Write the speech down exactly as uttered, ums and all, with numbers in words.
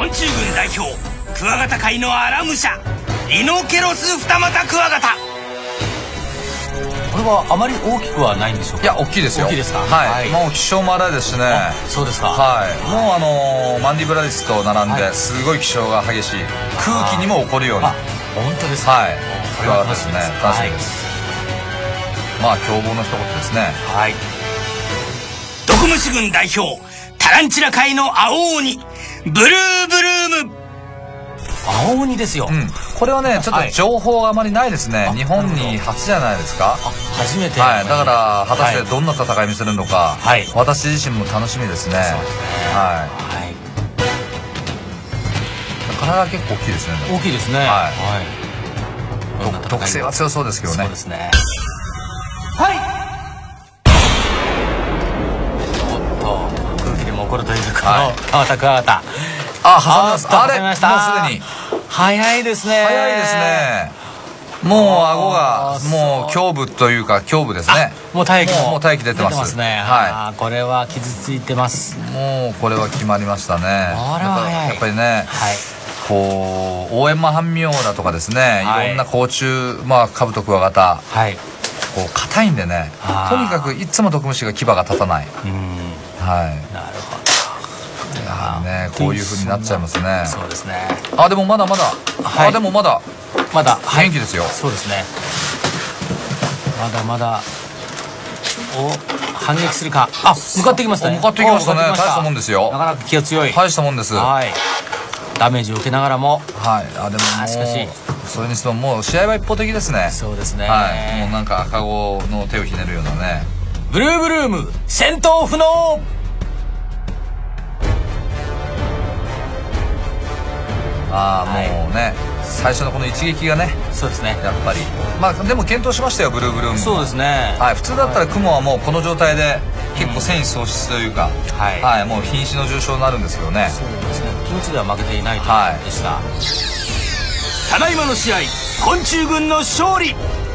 昆虫軍代表クワガタ界のアラムシャリノケロス二股クワガタ。 これはあまり大きくはないんでしょうか。 いや、大きいですよ。 大きいですか。 はい、もう気性も荒いですしね。 そうですか。 はい、もうあのマンディブラリスと並んですごい気性が激しい、空気にも起こるような。 本当ですか。 はい、これはですね、楽しみです。まあ凶暴の一言ですね。 はい。 毒虫軍代表タランチュラ界の青鬼ブルーブルーム。 青鬼ですよ。 これはね、ちょっと情報があまりないですね。日本に初じゃないですか。 初めて。 はい、だから果たしてどんな戦い見せるのか、私自身も楽しみですね。はい。体結構大きいですね。 大きいですね。はい。 特性は強そうですけどね。 そうですね。はい。おっと、空気でも起こるというこの川田クワガタ。 あ、挟みます。あれ、もうすでに早いですね。 早いですね。もう顎がもう胸部というか胸部ですね。 もう体液もう体液出てますね。はい。これは傷ついてます。 もうこれは決まりましたね。 あれは早い。 やっぱりね、こう大閻魔半妙だとかですね、いろんな甲虫、まあカブトクワガタ、はい、こう硬いんでね、とにかくいつも毒虫が牙が立たない。はい。 なるほど。 いやね、こういう風になっちゃいますね。 そうですね。 あ、でもまだまだ、あ、でもまだまだ元気ですよ。 そうですね。まだまだお反撃するか。あ、向かってきましたね。 向かってきましたね。大したもんですよ。 なかなか気が強い。 大したもんです。 はい。ダメージを受けながらも、 はい。あ、でもしかしそれにしてももう試合は一方的ですね。 そうですね。 はい。もうなんか赤子の手をひねるようなね。 ブルーブルーム戦闘不能。 ああ、もうね、最初のこの一撃がね、 そうですね、 やっぱりまあでも検討しましたよ、ブルーブルーム。 そうですね。 はい、普通だったらクモはもうこの状態で結構戦意喪失というか、はい、もう瀕死の重傷になるんですけどね。 そうですね、気持ちでは負けていないということでした。 ただいまの試合、昆虫軍の勝利。